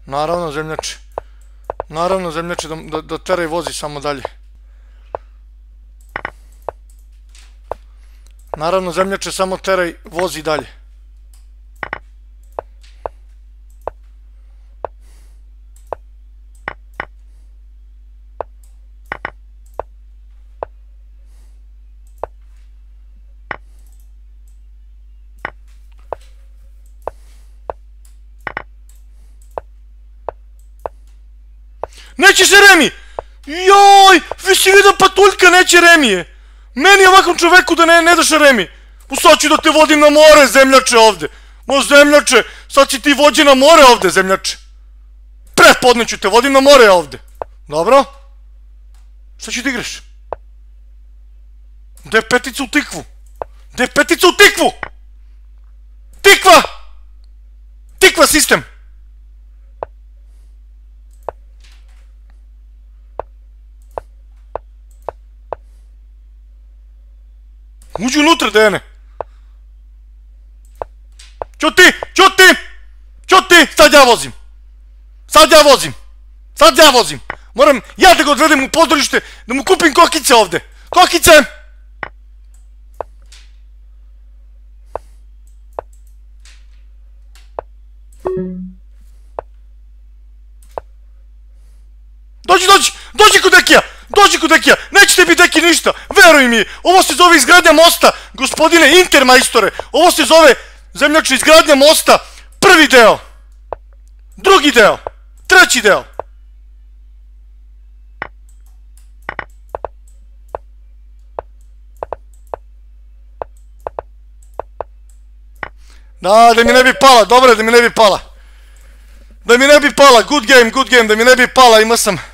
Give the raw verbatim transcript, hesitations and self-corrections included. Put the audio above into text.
Naravno, zemljače. Naravno, zemljače, da teraj vozi samo dalje. Naravno, zemljače, samo teraj vozi dalje. Neće se Remi! Joj, vi si vidio patuljka, neće Remije. Meni ovakvom čoveku da ne daš Remi. Sad ću da te vodim na more, zemljače, ovde. Mo, zemljače, sad si ti vođe na more ovde, zemljače. Prepodne ću te vodim na more ovde. Dobro? Šta ću da igraš? Gde je petica u tikvu? Gde je petica u tikvu? Tikva! Tikva sistem! Uđi unutra, Dejane. Ćuti, ćuti, ćuti, sad ja vozim. Sad ja vozim. Sad ja vozim. Moram ja da ga odvedem u pozorište, da mu kupim kokice ovde. Kokice! Dođi, dođi, dođi kod Dekija. Dođi kod Dekija, neće tebi Deki ništa, veruj mi, ovo se zove izgradnja mosta, gospodine intermajstore, ovo se zove, zemljače, izgradnja mosta, prvi deo, drugi deo, treći deo. Da, da mi ne bi pala, dobro je da mi ne bi pala, da mi ne bi pala, good game, good game, da mi ne bi pala, ima sam...